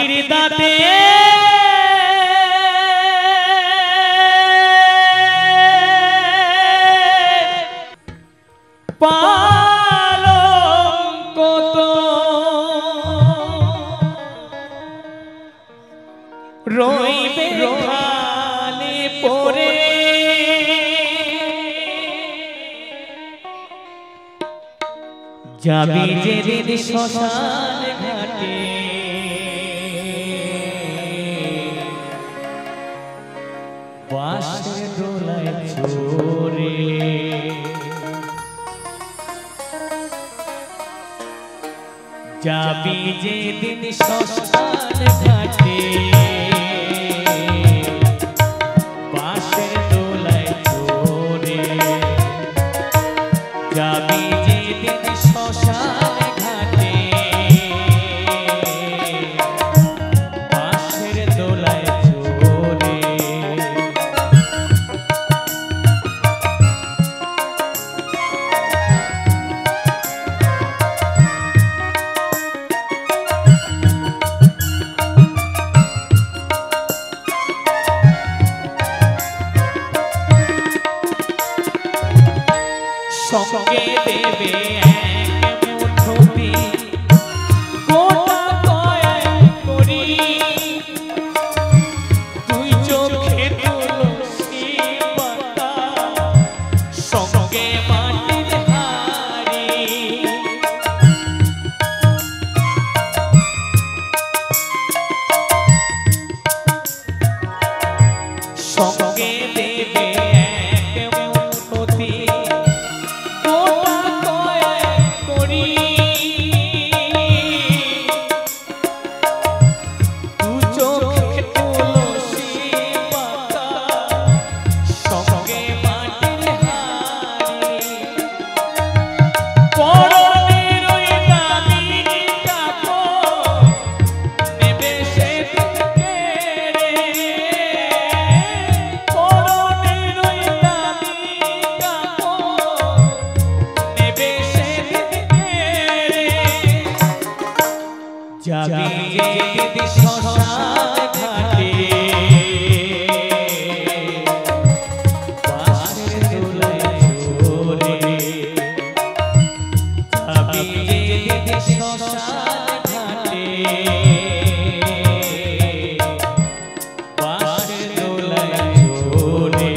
হাসির দাঁতে পালঙ্ক তো রইবে খালি পড়ে যাবি যেদিন শ্মশান ঘাটে বাঁশের দোলায় চড়ে যাবি যেদিন শ্মশান ঘাটে বাঁশের দোলায় চড়ে যাবি যেদিন শ্মশান ঘাটে বাঁশের দোলায় চড়ে সঙ্গে দেবে এক মুঠোতে গোটা কয়েক করি তুই চোখে তুলসী পাতা সঙ্গে মাটির হাড়ি সঙ্গে দেবে এক মুঠোতে যাবি যেদিন শ্মশান ঘাটে বাঁশের দোলায় চড়ে যাবি যেদিন শ্মশান ঘাটে বাঁশের দোলায় চড়ে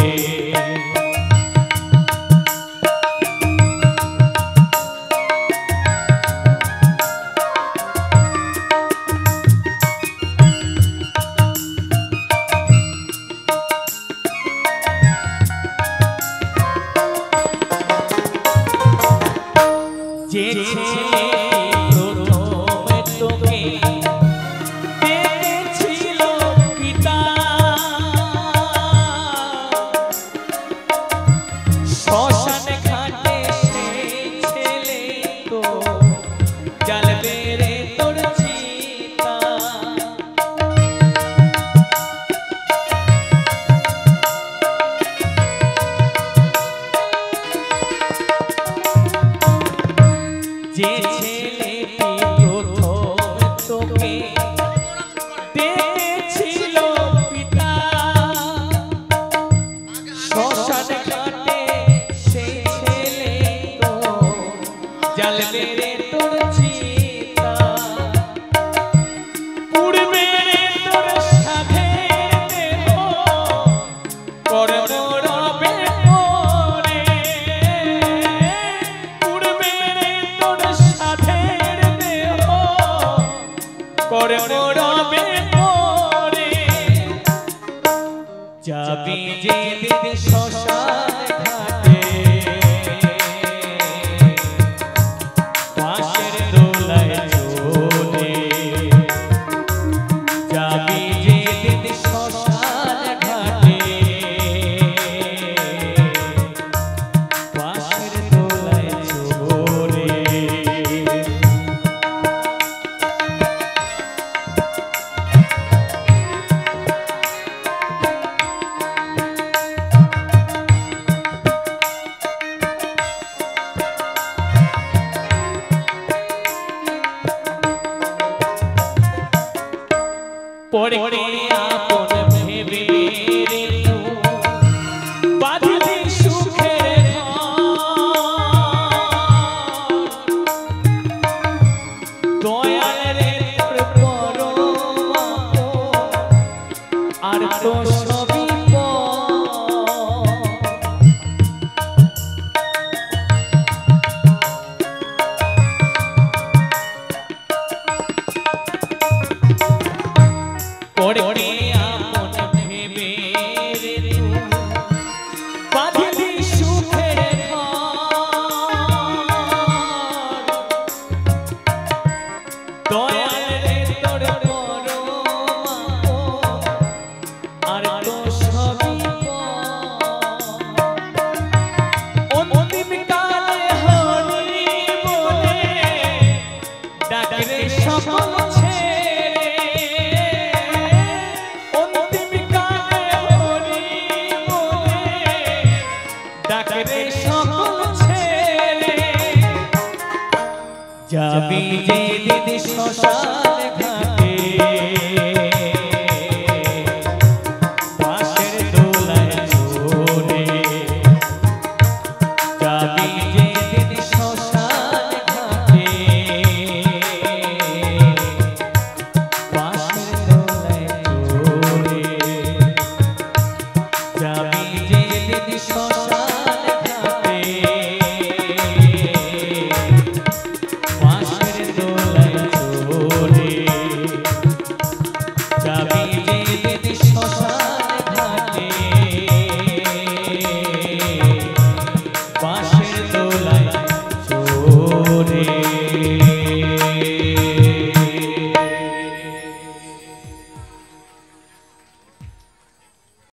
যে ছেলে প্রথম তোকে দেখেছিল পিতা শ্মশান ঘাটে সেই ছেলে তো জ্বালবে রে তোর চিতা যে ছেলেটি প্রথম তোকে দেখেছিল পিতা শ্মশান ঘাটে সেই ছেলে তো জ্বালবে রে তোর চিতা পুড়বে রে তোর সাধের দেহ কর্ম রবে পরে পুড়বে রে তোর সাধের দেহ কর্ম রবে পরে যাবি যেদিন শ্মশান ঘাটে বাঁশের ডাকরে সকল ছেড়ে যাবি যে দিদি শ্মশানে